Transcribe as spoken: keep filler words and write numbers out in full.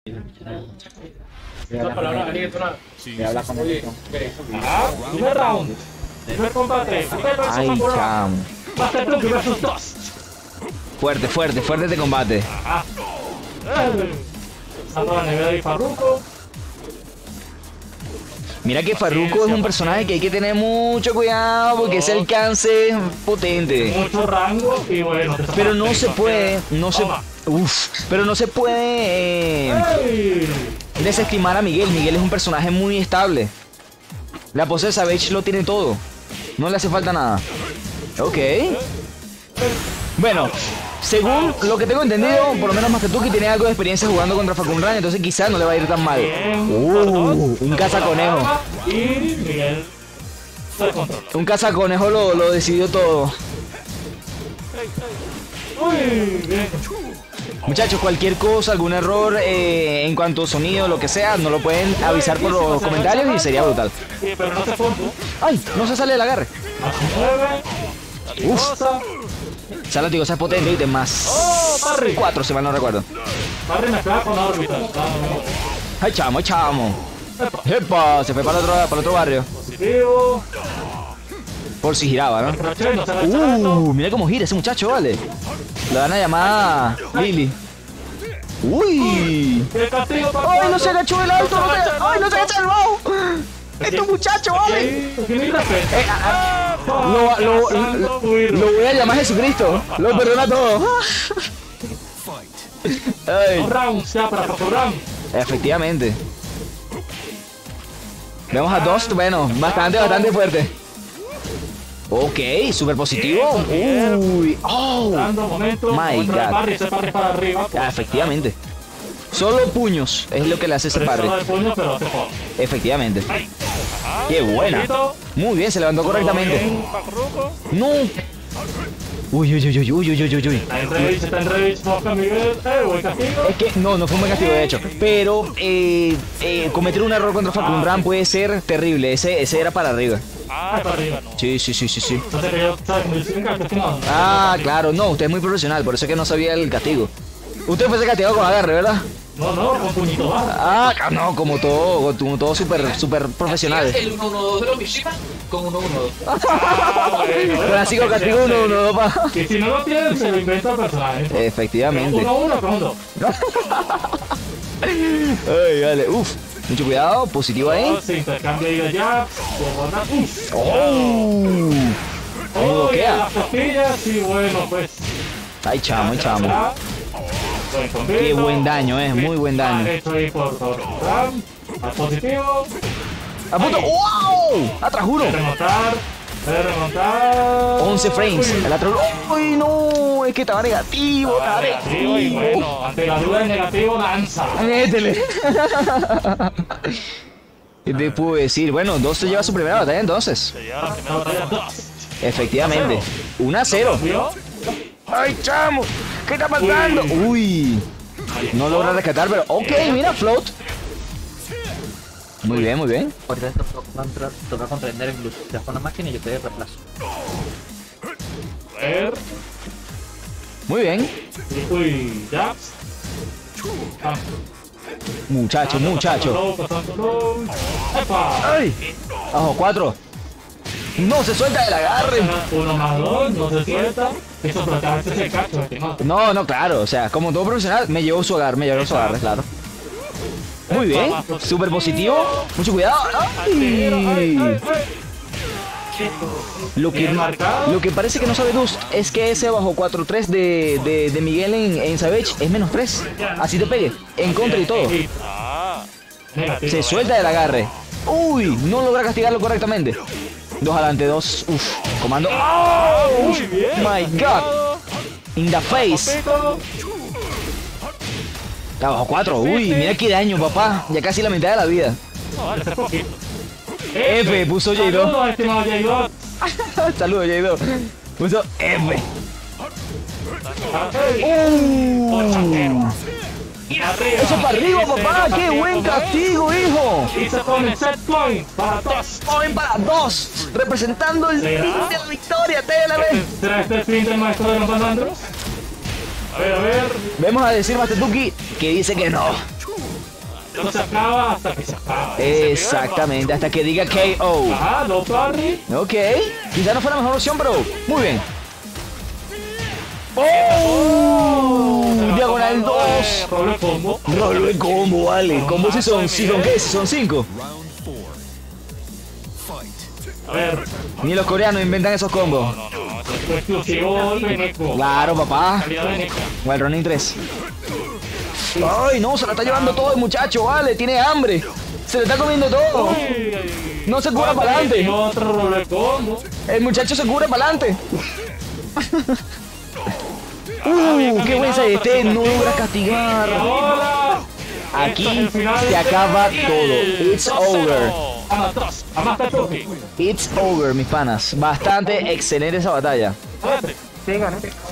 Esa palabra ahí es una... Voy a hablar con él. Ah, primer round. Primer combate. Ay, chamo. Master Donkey versus Dust. Fuerte, fuerte, fuerte este combate. Ah. Salto a nivel de Farruko. Mira que Farruko es un personaje que hay que tener mucho cuidado porque ese alcance es potente. Mucho rango y bueno. Pero no se puede, no se... Uf, pero no se puede eh, desestimar a Miguel. Miguel es un personaje muy estable. La pose de Savage lo tiene todo. No le hace falta nada. Ok. Bueno, según lo que tengo entendido, por lo menos Mastetuki tiene algo de experiencia jugando contra Facunran, entonces quizás no le va a ir tan mal. Uh, un cazaconejo. Y Miguel. Un cazaconejo lo, lo decidió todo. Muy bien. Muchachos, cualquier cosa, algún error eh, en cuanto a sonido, lo que sea, nos lo pueden avisar por los comentarios y sería brutal. Sí, pero no se funde. ¡Ay! No se sale del agarre. nueve. Uf. Esa latigosa es potente, ¿viste? Más Oh, Barry. cuatro, si mal no recuerdo. Barry mezclada con órbita. ¡Ay, chamo, ay, chamo! ¡Epa! Se fue para el otro, para el otro barrio. Positivo. Por si giraba, ¿no? Crochet, no se va a echar esto. Uh, mira cómo gira ese muchacho, vale. Lo van a llamar Lily. ¡Uy! ¡Qué castigo para ¡Ay, no se agachó el alto! No se... ¡Ay, no se agacha el bajo! ¡Estos muchachos, vale! Aquí no hay respeto. Lo, lo, lo, lo voy a llamar Jesucristo. Lo perdona todo. Ay. Dos rounds ya para Facunran. Efectivamente. Vemos a Dust, bueno, bastante, bastante fuerte. Ok, super positivo. Uy, oh. Dando momento. My Contra el God. Barry, ese Barry para arriba. Ah, efectivamente. Solo puños es lo que le hace ese parry. Solo de puño, pero hace joder. Efectivamente. Qué buena. Muy bien, se levantó correctamente. No. Uy, uy, uy, uy, uy, uy, uy, uy. Está en Rage, está en Rage, mosca Miguel. Eh, buen castigo. Es que no, no fue un buen castigo de hecho. Pero eh, eh, cometer un error contra Facunran puede ser terrible. Ese, ese era para arriba. Ah, para arriba, no. Sí, sí, sí, sí, sí. Entonces que yo, ¿sabes? Me dicen que castigado. Ah, claro, no, usted es muy profesional, por eso es que no sabía el castigo. Usted fue castigado con agarre, ¿verdad? No, no, con puñito bajo. Ah, no, como todo, como todo súper, súper profesional. El uno uno dos de los Mishima con uno uno dos. Ah, bueno. Clásico castigo uno, uno, dos, pa. Y si no lo tienen, se lo inventa el personaje. Efectivamente. Uno, uno, con dos. Ay, vale, uf. Mucho cuidado, positivo ahí. Dos, intercambio ahí de jabs. De botas. Uf. Oh. ¿Cómo Oh, y bloquea? las costillas, y bueno, pues. Ay, chamo, ay, chamo. Ah, buen combito. Qué buen daño, eh, muy buen daño. Mal hecho ahí por Facunran. Al positivo. A punto. ¡Wow! Atrás, juro. De remontar. De remontar. once frames. Uy. El otro. ¡Ay, no! Es que estaba negativo, estaba Negativo y negativo. bueno, ante la duda de negativo, lanza. Métele. ¿Qué te puedo decir? Bueno, Dos se lleva su primera batalla entonces. Se lleva la primera batalla dos. Efectivamente. uno a cero. ¿Vio? ¡Ay, chamo! ¿Qué está pasando? Uy. No logra rescatar, pero ok, mira, float. Muy bien, muy bien. Ahorita esto toca, toca comprender el glúteo. Te das con la máquina y yo te doy reemplazo. A ver. Muy bien. Uy, jabs. Ah, Muchacho, muchacho. pasando low, pasando low. ¡Epa! ¡Ay! Bajo cuatro. No se suelta del agarre. Uno más dos, no se suelta. Eso prácticamente se cacho, estimado. No, no, claro. O sea, como todo profesional, me llevó su agarre, me llevó su agarre, claro. Muy bien. Súper positivo. Mucho cuidado. Ay, ay, ¡Ay! ay. Lo que, Bien marcado. lo que parece que no sabe Dust es que ese bajo cuatro tres de, de, de Miguel en, en Savage es menos tres. Así te pegue. En contra y todo. Negativo. Se suelta del agarre. Uy, no logra castigarlo correctamente. Dos adelante, dos. Uf, comando. ¡Oh! Muy bien. My God. In the face. Poquito. Está bajo cuatro. Uy, mira qué daño, papá. Ya casi la mitad de la vida. No, vale, ese poquito. F, puso J dos. Saludos, estimado J dos. Saludos, J dos. Puso F. Uh. Y arriba. Eso para arriba, Ese papá. lo Qué castigo, buen ¿ves? castigo, hijo. Y se pone set point para dos. Point para dos. Representando el ¿Será? fin de la victoria, T L B. ¿Será este el fin del maestro de los malandros? A ver, a ver. Vemos a decir Mastetuki que dice que no. No se acaba hasta que se acaba. Exactamente, hasta que diga K O. Ah, no parry. Ok, quizá no fue la mejor opción, pero muy bien. ¡Oh! Diagonal dos. Rolo el combo. Rolo el combo, vale. ¿Combo si son? ¿Si son qué? ¿Si son cinco? A ver. Ni los coreanos inventan esos combos. No, no, es exclusivo de Neko. Claro, papá. Calidad de Neko. Wild Running tres. Ay, no, se la está llevando todo el muchacho, vale. Tiene hambre. Se le está comiendo todo. No se cura para adelante. Y otro rolo el combo. El muchacho se cubre para adelante. Uh, qué buen este. No logra castigar. Ahora. Aquí se acaba todo. It's over. Amatos. Amasta toque. It's over, mis panas. Bastante excelente esa batalla. Espérate. Sí, gané.